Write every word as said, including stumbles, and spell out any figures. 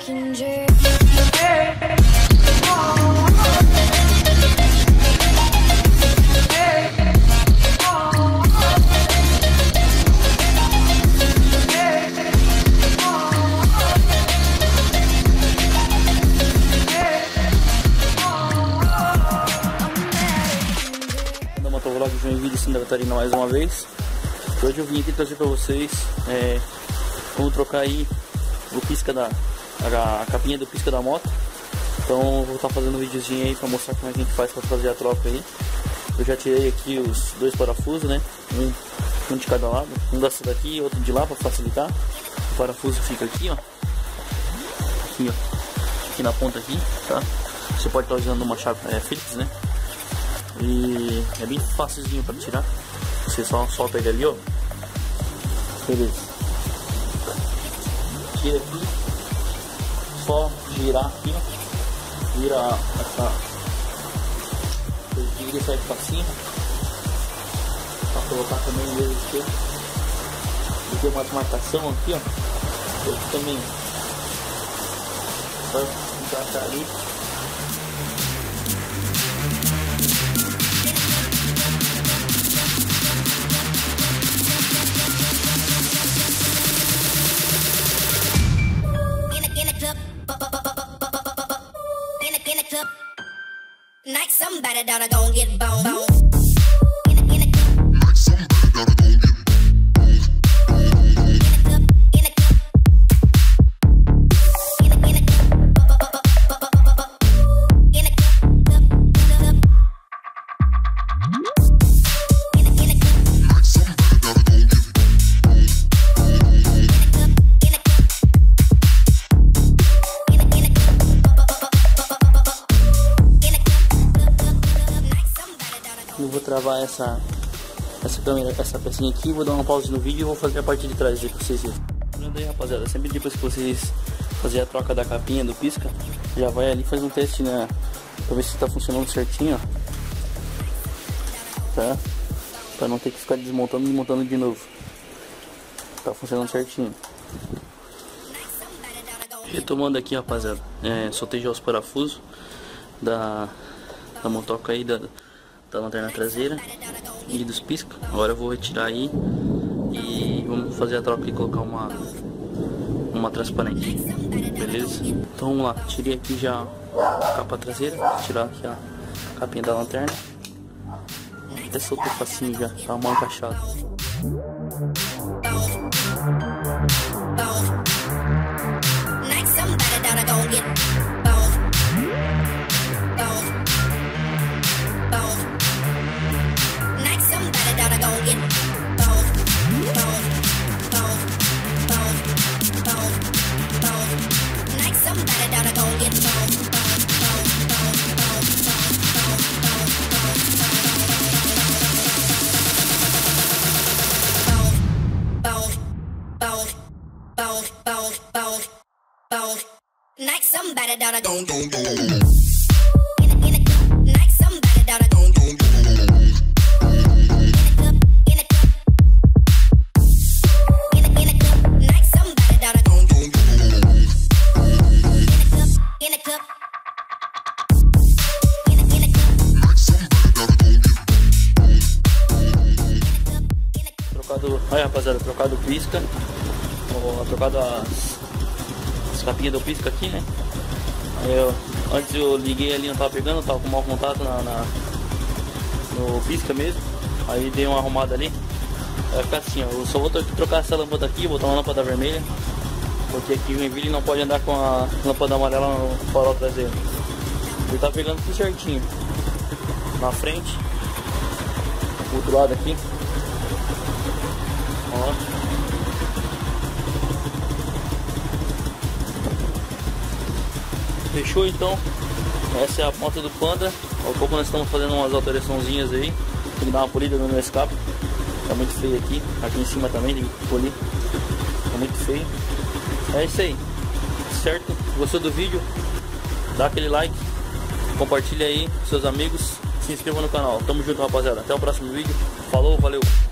American dream. Motovlog Joinville, Santa Catarina, mais uma vez. Hoje eu vim aqui trazer para vocês é, como trocar aí o pisca da a, a capinha do pisca da moto. Então vou estar fazendo um videozinho aí para mostrar como é que a gente faz para fazer a troca aí. Eu já tirei aqui os dois parafusos, né? Um, um de cada lado, um dessa daqui e outro de lá para facilitar. O parafuso fica aqui, ó. Aqui, ó. Aqui na ponta aqui, tá? Você pode estar usando uma chave é, Phillips, né? E é bem facilzinho para tirar. Você só solta ele ali, ó. Beleza. Tira aqui. Só girar aqui, ó. Vira essa. Vira e sai pra cima. Pra colocar também o mesmo aqui. E tem uma marcação aqui, ó. Aqui também. Só encaixar ali. Like somebody down, I gon' get bone, bone. Eu vou travar essa essa câmera, essa pecinha aqui, vou dar uma pausa no vídeo e vou fazer a parte de trás aí pra vocês verem. Lembrando aí, rapaziada, sempre depois que vocês fazerem a troca da capinha do pisca, já vai ali fazer um teste, né, pra ver se tá funcionando certinho, ó. Tá? Pra não ter que ficar desmontando e desmontando de novo. Tá funcionando certinho. Retomando aqui, rapaziada, é, soltei já os parafusos da, da motoca aí, da da lanterna traseira e dos pisca. Agora eu vou retirar aí e vamos fazer a troca e colocar uma uma transparente, beleza? Então vamos lá, tirei aqui já a capa traseira, vou tirar aqui a capinha da lanterna. Até soltou facinho já, tá mal encaixado. Like somebody down a Don't, don't, don't. like somebody down a Don't, don't, don't. like somebody down a Don't, don't, don't. in a cup. Trocado, aí rapaziada, trocado o pisca, ó, trocado as, as capinhas do pisca aqui, né? Aí eu, antes eu liguei ali, não tava pegando, tava com mau contato na, na, no pisca mesmo. Aí dei uma arrumada ali. Vai ficar assim, ó, eu só vou trocar essa lâmpada aqui, botar uma lâmpada vermelha, porque aqui o Joinville não pode andar com a lâmpada amarela no farol traseiro. Ele tá pegando tudo certinho. Na frente, do outro lado aqui. Ó. Fechou então. Essa é a ponta do Panda. Ao pouco nós estamos fazendo umas alteraçãozinhas aí. Tem que dar uma polida no meu escape. Tá muito feio aqui. Aqui em cima também tem que polir. Tá muito feio. É isso aí. Certo? Gostou do vídeo? Dá aquele like. Compartilha aí com seus amigos. Se inscreva no canal. Tamo junto, rapaziada. Até o próximo vídeo. Falou, valeu.